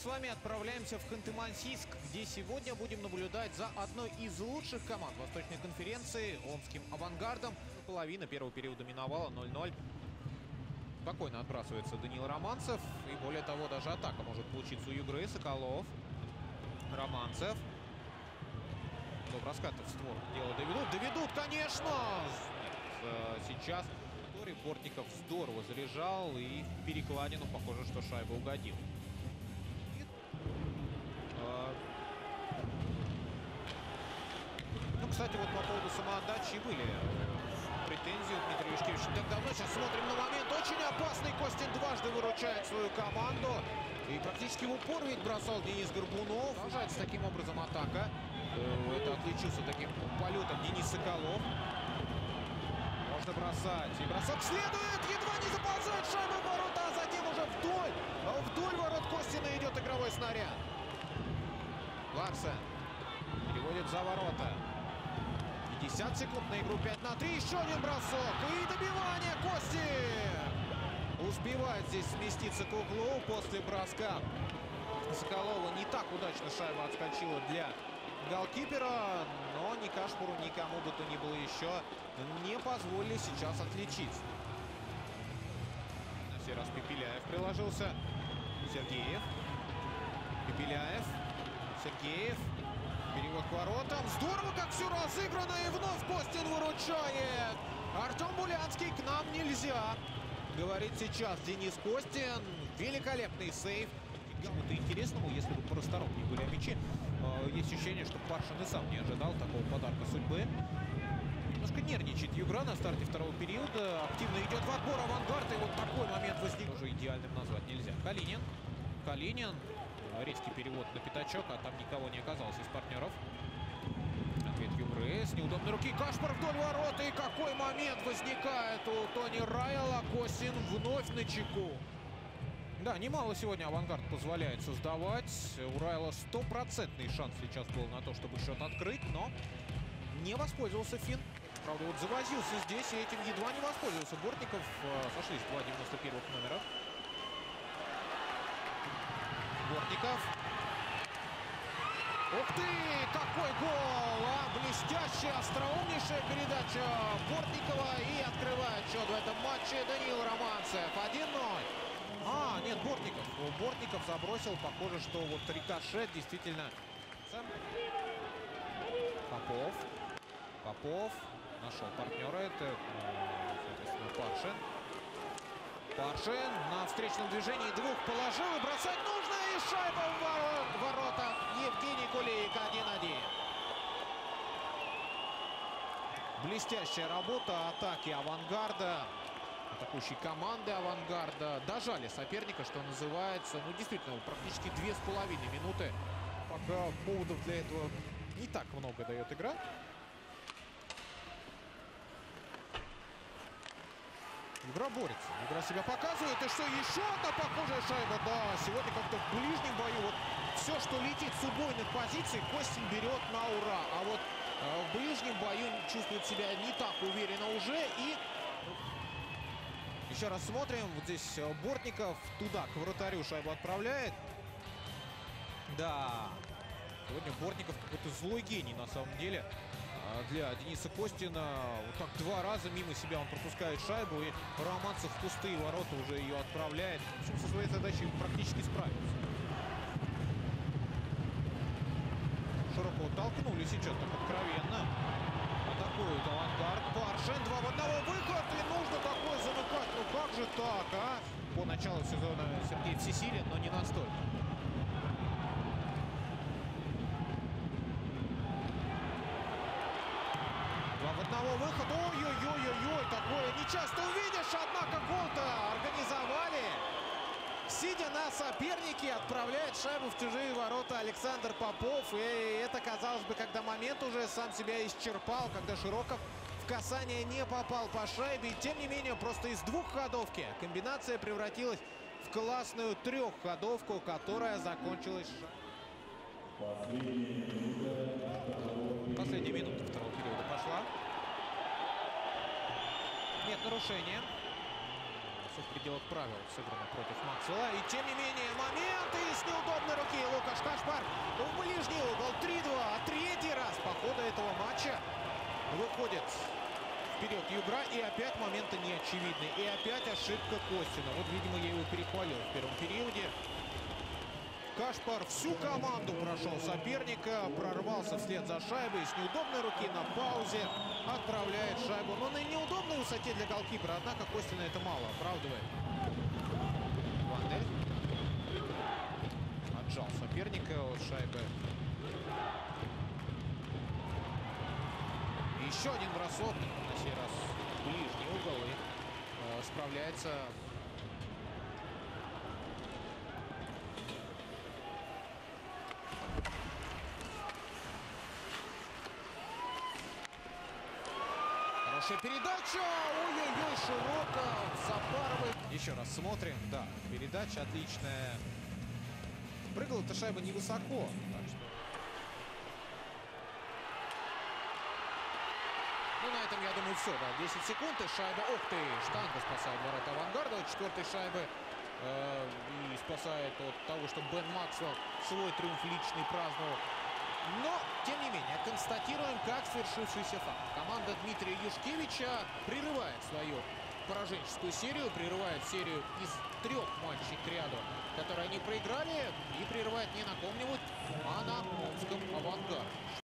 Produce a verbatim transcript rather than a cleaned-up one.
вами отправляемся в Ханты-Мансийск, где сегодня будем наблюдать за одной из лучших команд Восточной конференции, омским «Авангардом». Половина первого периода миновала, ноль ноль. Спокойно отбрасывается Даниил Романцев. И более того, даже атака может получиться у Югры. Соколов. Романцев. До раскатов в створ. Дело доведут. Доведут, конечно! Нет, сейчас Бортников здорово заряжал. И в перекладину похоже, что шайба угодил. Ну, кстати, вот по поводу самоотдачи были претензии у Дмитрия Юшкевича. Так давно. Сейчас смотрим на момент. Очень опасный. Костин дважды выручает свою команду. И практически в упор ведь бросал Денис Горбунов. Продолжается таким образом атака. Это отличился таким полетом Денис Соколов. Можно бросать. И бросок следует. Едва не заползает шайба в ворота, а затем уже вдоль. Вдоль ворот Костина идет игровой снаряд. Ларсен переводит за ворота. пятьдесят секунд на игру, пять на три. Еще один бросок. И добивание Кости. Успевает здесь сместиться к углу после броска Соколова. Не так удачно шайба отскочила для голкипера. Но ни Кашпуру, никому бы то ни было еще не позволили сейчас отличиться. На сей раз Пепеляев приложился. Сергеев. Пепеляев. Сергеев. Перевод к воротам. Здорово, как все разыграно. И вновь Костин выручает. Артем Булянский, к нам нельзя. Говорит сейчас Денис Костин. Великолепный сейв. Чему-то интересному, если бы порасторопнее были мячи. Есть ощущение, что Паршин и сам не ожидал такого подарка судьбы. Немножко нервничает Югра на старте второго периода. Активно идет в отбор «Авангард». И вот такой момент возник. Уже идеальным назвать нельзя. Калинин. Калинин. Резкий перевод на пятачок, а там никого не оказалось из партнеров. Ответ Югры с неудобной руки. Кашпар вдоль ворот. И какой момент возникает у Тони Райла. Костин вновь на чеку. Да, немало сегодня «Авангард» позволяет создавать. У Райла стопроцентный шанс сейчас был на то, чтобы счет открыть, но не воспользовался Финн. Правда, вот завозился здесь и этим едва не воспользовался. Бортников. Сошлись два девяносто первых номера. Бортников. Ух ты! Какой гол! А, блестящая, остроумнейшая передача Бортникова. И открывает счет в этом матче Даниил Романцев. один ноль. А, нет, Бортников. Бортников забросил. Похоже, что вот рикошет действительно... Попов. Попов. Нашел партнера. Это, соответственно, Паршин. Паршин на встречном движении двух положил. И бросать нужно. И шайба в ворот, воротах. Евгений Кулик один один. Блестящая работа атаки «Авангарда». Атакующей команды «Авангарда». Дожали соперника, что называется. Ну, действительно, практически две с половиной минуты. Пока поводов для этого не так много дает игра. Игра борется. Игра себя показывает. И что, еще одна похожая шайба? Да, сегодня как-то в ближнем бою вот все, что летит с убойных позиций, Костин берет на ура. А вот э, в ближнем бою чувствует себя не так уверенно уже. И еще раз смотрим. Вот здесь Бортников туда, к вратарю, шайбу отправляет. Да. Сегодня Бортников какой-то злой гений на самом деле. Для Дениса Костина. Вот так два раза мимо себя он пропускает шайбу. И Романцев в пустые ворота уже ее отправляет. В общем, со своей задачей практически справился. Широко толкнули сейчас так откровенно. Атакует «Авангард». Паршин. Два в одного. Выход. И нужно такое замыкать. Ну как же так, а? По началу сезона Сергей всесилен, но не настолько. Два в одного выход. Ой-ой-ой-ой-ой. Такое не часто увидишь. Однако гол-то организовали. Сидя на сопернике, отправляет шайбу в чужие ворота Александр Попов. И это, казалось бы, когда момент уже сам себя исчерпал, когда Широков в касание не попал по шайбе. Тем не менее, просто из двухходовки комбинация превратилась в классную трехходовку, которая закончилась... Последняя минута второго периода пошла. Нет нарушения. Все в пределах правил сыграно против Максвелла. И тем не менее момент. И с неудобной вперед Югра, и опять моменты неочевидные. И опять ошибка Костина. Вот, видимо, я его перехвалил в первом периоде. Кашпар всю команду прошел соперника, прорвался вслед за шайбой, с неудобной руки на паузе отправляет шайбу. Но на неудобной высоте для голкипера, однако Костина это мало оправдывает. Вандель отжал соперника от шайбы. Еще один бросок, на сей раз ближний угол, и э, справляется хорошая передача, ой-ой-ой, широко запарывает. Еще раз смотрим, да, передача отличная. Прыгала эта шайба невысоко, так что... Ну, на этом, я думаю, все, да, десять секунд, и шайба, ух ты, штанга спасает ворота Авангарда от четвертой шайбы. Э, и спасает от того, что Бен Максвелл свой триумф личный праздновал. Но, тем не менее, констатируем, как свершившийся факт. Команда Дмитрия Юшкевича прерывает свою пораженческую серию, прерывает серию из трех матчей к ряду, которые они проиграли, и прерывает не на ком-нибудь, а на омском Авангарде.